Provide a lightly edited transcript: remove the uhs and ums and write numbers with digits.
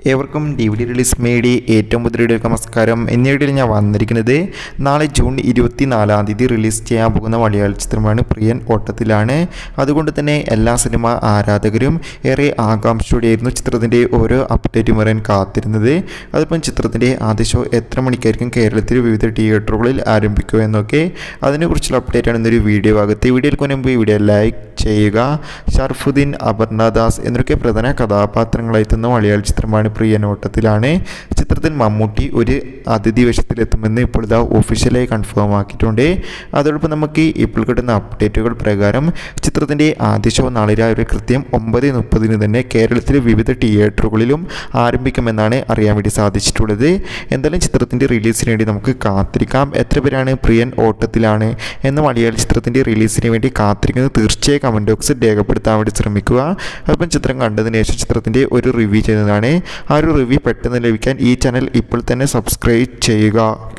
ഏവർക്കും DVD release മേടി ഏറ്റവും പുതിയ നമസ്കാരം. എന്ന വീഡിയോയിൽ ഞാൻ വന്നിരിക്കുന്നത് നാളെ ജൂൺ 24 റിലീസ് ചെയ്യാൻ പോകുന്ന മലയാള ചിത്രമാണ് പ്രിയൻ ഓട്ടത്തിലാണ്. അതുകൊണ്ട് തന്നെ എല്ലാ സിനിമ ആരാധകരും ഏറെ ആകാംക്ഷയോടെയായിരുന്നു ചിത്രത്തിൻ്റെ ഓരോ അപ്ഡേറ്റും വരാൻ കാത്തിരുന്നത്. അതിപ്പം ചിത്രത്തിൻ്റെ ആദ്യ ഷോ എത്ര മണിക്കായിരിക്കും കേരളത്തിൽ വിവിധ തിയേറ്ററുകളിൽ ആരംഭിക്കുക എന്നൊക്കെ അതിനെക്കുറിച്ചുള്ള അപ്ഡേറ്റാണ് ഇന്നൊരു വീഡിയോ ഭാഗത്ത്. വീഡിയോയിൽ മുൻപ് വീഡിയോ ലൈക്ക് ചെയ്യുക. ഷർഫുദ്ദീൻ, അപർണദാസ് എന്നൊക്കെ പ്രധാന കഥാപാത്രങ്ങളായെത്തുന്ന മലയാള ചിത്രമാണ് പ്രിയൻ ഓട്ടത്തിലാണ്. ചിത്രത്തിൽ മമ്മൂട്ടി ഒരു അതിഥി വേഷത്തിലെത്തുമെന്ന് ഇപ്പോൾ ഇതാ ഒഫീഷ്യലായി കൺഫേം ആക്കിയിട്ടുണ്ട്. അതോടൊപ്പം നമുക്ക് ഇപ്പോൾ കിട്ടുന്ന അപ്ഡേറ്റുകൾ പ്രകാരം ചിത്രത്തിൻ്റെ ആദ്യ ഷോ നാളെ രാവിലെ കൃത്യം 9:30 തന്നെ കേരളത്തിലെ വിവിധ തിയേറ്ററുകളിലും ആരംഭിക്കുമെന്നാണ് അറിയാൻ വേണ്ടി സാധിച്ചിട്ടുള്ളത്. എന്തായാലും ചിത്രത്തിൻ്റെ റിലീസിന് വേണ്ടി നമുക്ക് കാത്തിരിക്കാം. എത്ര പേരാണ് പ്രിയൻ ഓട്ടത്തിലാണ് എന്ന മലയാള ചിത്രത്തിൻ്റെ റിലീസിന് വേണ്ടി കാത്തിരിക്കുന്നത് തീർച്ചയായും കമൻറ്റ് ബോക്സിൽ രേഖപ്പെടുത്താൻ വേണ്ടി ശ്രമിക്കുക. അപ്പം ചിത്രം കണ്ടതിന് ശേഷം ചിത്രത്തിൻ്റെ ഒരു റിവ്യൂ ചെയ്യുന്നതാണ്. ആ ഒരു റിവ്യൂ പെട്ടെന്ന് ലഭിക്കാൻ ഈ ചാനൽ ഇപ്പോൾ തന്നെ സബ്സ്ക്രൈബ് ചെയ്യുക.